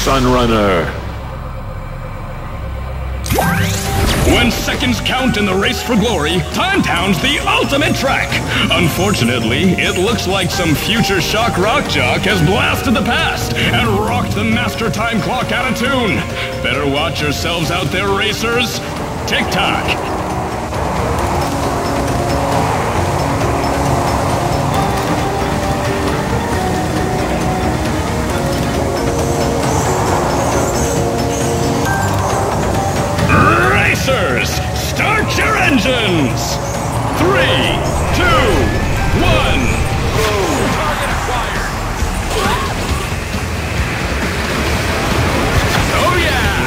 Sunrunner. When seconds count in the race for glory, Timetown's the ultimate track. Unfortunately, it looks like some future shock rock jock has blasted the past and rocked the master time clock out of tune. Better watch yourselves out there, racers. Tick-tock. Start your engines! 3, 2, 1, go! Target acquired! Oh yeah!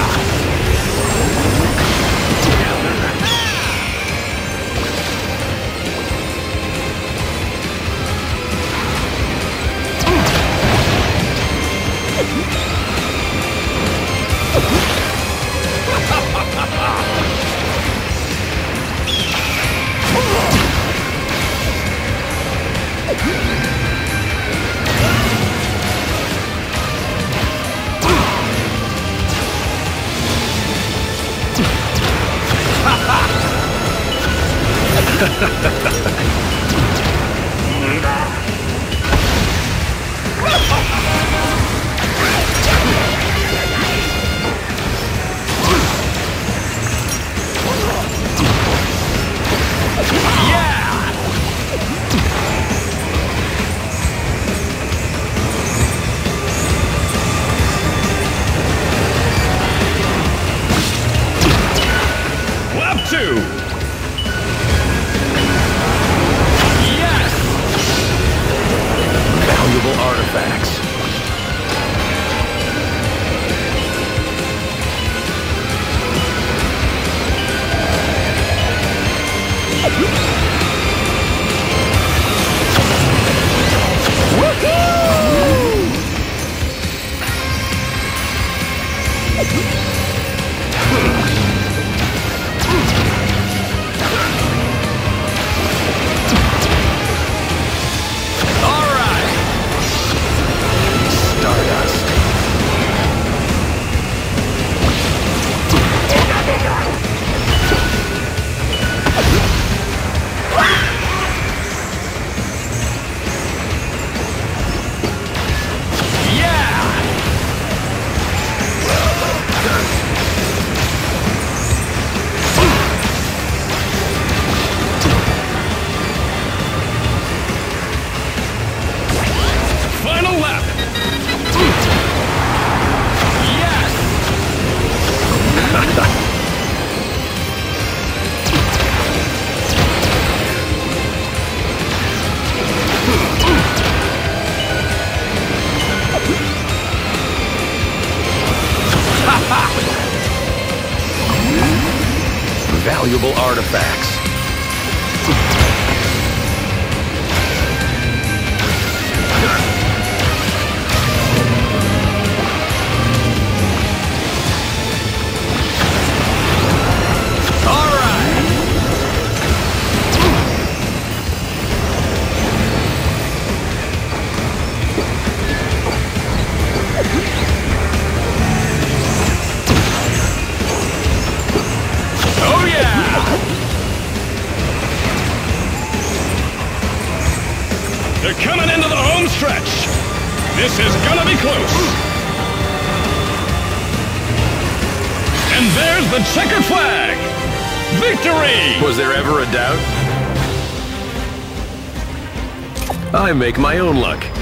Lap 2. Valuable artifacts. Valuable artifacts. They're coming into the home stretch. This is gonna be close. And there's the checkered flag. Victory! Was there ever a doubt? I make my own luck.